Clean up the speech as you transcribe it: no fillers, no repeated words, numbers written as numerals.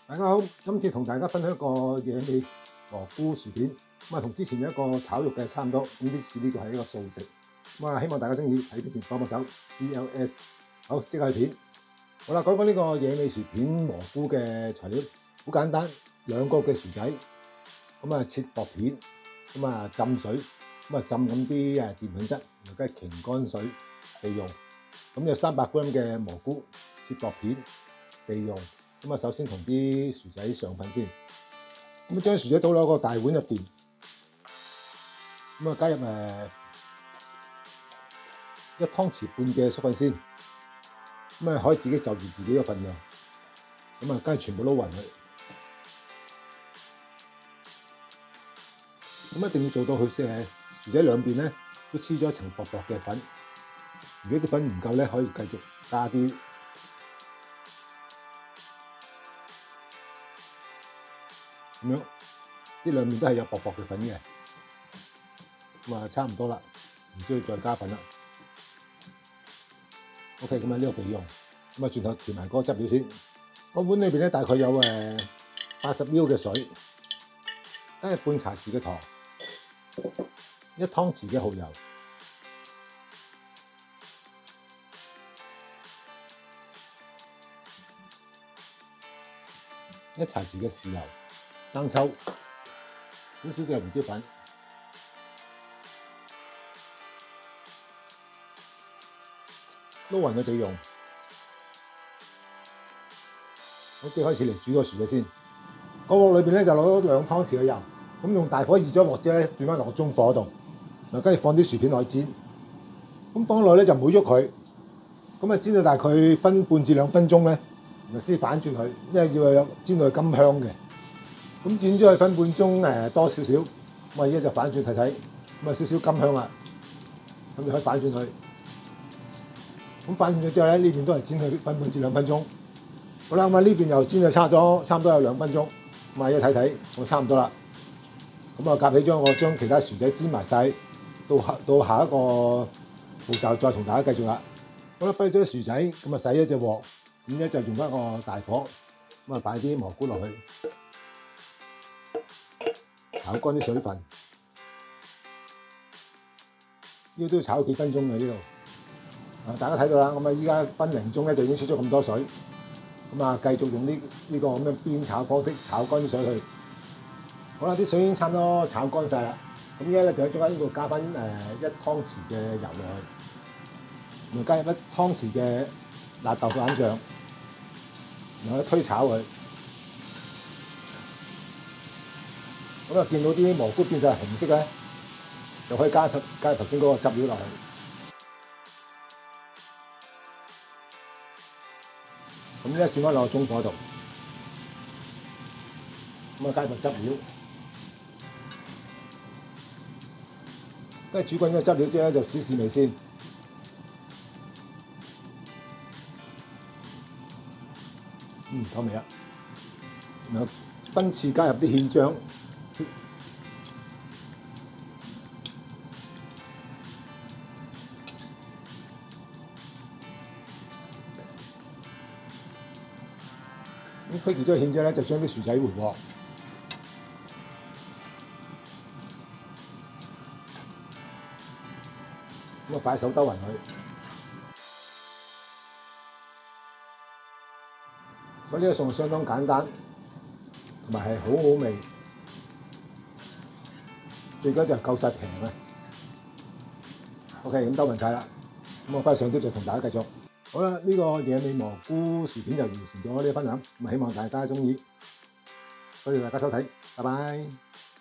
大家好，今次同大家分享一個野味蘑菇薯片，同之前一個炒肉嘅差唔多，咁呢次呢個係一個素食，希望大家中意，喺片前幫手 CLS， 好即刻去片。好啦，講講呢個野味薯片蘑菇嘅材料，好簡單，2個嘅薯仔，切薄片，浸水，浸咁啲澱粉質，然後跟住擎乾水備用。咁有300g嘅蘑菇，切薄片備用。首先同啲薯仔上粉先，將薯仔倒落個大碗入邊，加入1湯匙半嘅粟粉先，可以自己就住自己嘅份量，跟住全部撈勻佢，一定要做到佢薯仔兩邊咧都黐咗一層薄薄嘅粉，如果啲粉唔夠咧，可以繼續加啲。咁樣，即兩面都係有薄薄嘅粉嘅，差唔多啦，唔需要再加粉啦。OK， 咁呢個備用，轉頭調埋嗰個汁料先。個碗裏邊咧大概有80ml 嘅水，跟住半茶匙嘅糖，1湯匙嘅蠔油，1茶匙嘅豉油。生抽，少少嘅胡椒粉，撈勻佢哋用。我即係開始嚟煮個薯仔先。個鑊裏邊咧就攞咗2湯匙嘅油，咁用大火熱咗鑊之後咧，轉翻落個中火度，跟住放啲薯片落去煎。咁放落咧就唔好喐佢，煎到大概分半至2分鐘咧，然後先反轉佢，因為要煎到佢金香嘅。咁煎咗佢分半鐘多少少，而家就反轉睇睇，少少金香啦，咁就可以反轉佢。咁反轉咗之後咧，呢邊都係煎佢分半至2分鐘。好啦，呢邊又煎咗差唔多有2分鐘，而家睇睇，我差唔多啦。夾起我將其他薯仔煎埋晒，到下一個步驟再同大家繼續啦。好啦，跛咗薯仔，洗咗隻鑊，咁咧就用翻個大火，擺啲蘑菇落去。炒乾啲水分，呢都要炒幾分鐘嘅呢度。大家睇到啦，依家分零鐘咧就已經出咗咁多水，繼續用呢個咁樣煸炒方式炒乾啲水去。好啦，啲水已經差唔多炒乾晒啦，咁依家咧就喺中間呢度加翻1湯匙嘅油落去，然後加入1湯匙嘅辣豆瓣醬，然後推炒佢。見到啲蘑菇變晒紅色咧，就可以加頭先嗰個汁料落去。咁咧轉翻落個中火度，加個汁料，跟住煮滾咗汁料之後就試味先。夠味啦，然後分次加入啲芡漿。推結咗芡之後咧，就將啲薯仔回鑊，擺手兜勻佢。所以呢個餸相當簡單，同埋係好好味，最緊要就夠晒平啊。OK， 咁兜勻晒啦，我翻去上碟就同大家繼續。好啦，呢個野味蘑菇薯片就完成咗呢個分享，希望大家中意，多謝大家收睇，拜拜。